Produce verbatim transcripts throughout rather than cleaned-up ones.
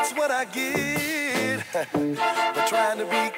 That's what I get for trying to be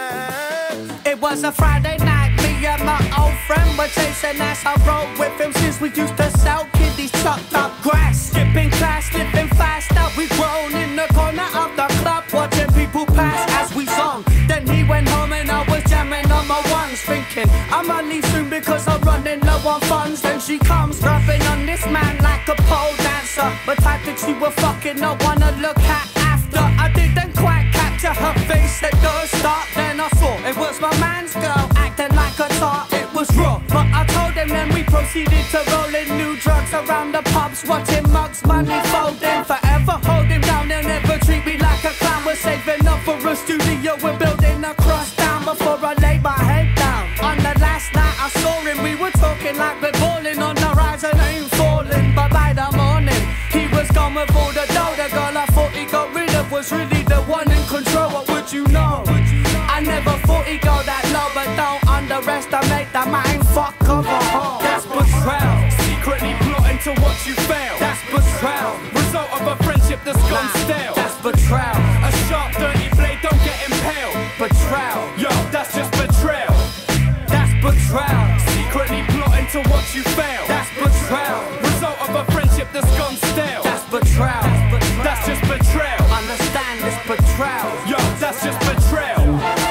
kind. It was a Friday night, me and my old friend were chasing ass. I rode with him since we used to sell kiddies, chopped up grass. Skipping class, living fast, now we grown in the corner of the club, watching people pass as we sung. Then he went home and I was jamming on my ones, thinking I'ma leave soon because I'm running low on funds. Then she comes rubbing on this man like a pole dancer, but type that she was fucking no wanna look at after. I didn't quite capture her face at the start, then I saw it was my man's girl acting like a tart. It was raw, but I told him, then we proceeded to roll in new drugs around the pubs, watching mugs, money folding. Forever hold him down, they'll never treat me like a clown. We're saving up for a studio, we're building a cross down before I lay my head down. On the last night I saw him, we were talking like we're balling on the rise and ain't falling. But by the morning, he was gone with all the dough. The girl I thought he got rid of was really the one in control. What would you know? I never thought he'd go that low, but don't underestimate the mind fuck of a hoe. That's betrayal. Secretly plotting to watch you fail. That's betrayal. Result of a friendship that's gone stale. That's betrayal. A sharp, dirty blade don't get impaled. Betrayal. Yo, that's just betrayal. That's betrayal. Secretly plotting to watch you fail. That's betrayal. Result of a friendship that's gone stale. That's betrayal. That's just betrayal. Understand this betrayal. Yo, that's just betrayal.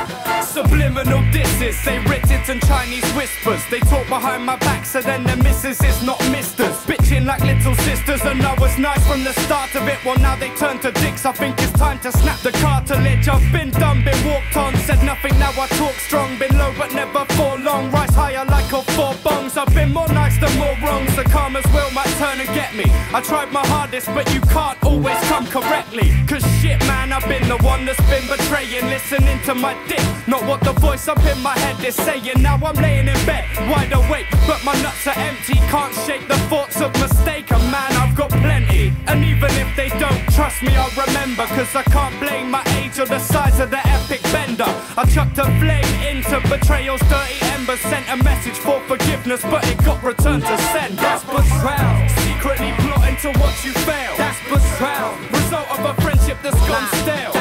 Subliminal disses, they Reddit and Chinese whispers. They talk behind my back, so then their missus is not misters. Bitching like little sisters, and I was nice from the start of it. Well, now they turn to dicks. I think it's time to snap the cartilage. I've been done, been walked on, said nothing. Now I talk strong, been low but never for long. Rise higher like a four bongs. I've been more nice than more wrongs. The karma's will might turn and get me. I tried my hardest, but you can't always come correctly. Cause shit, man, I've been the one that's been betraying. Listening to my dick, not what the voice up in my head is saying. Now I'm laying in bed, wide awake, but my nuts are empty. Can't shake the thoughts of mistake, and man, I've got plenty. And even if they don't trust me, I'll remember. Cause I can't blame my age or the size of the epic bender. I chucked a flame into betrayal's dirty embers. Sent a message for forgiveness, but it got returned to send. That's betrayal. Secretly plotting to watch you fail. That's betrayal. Result of a friendship that's gone stale.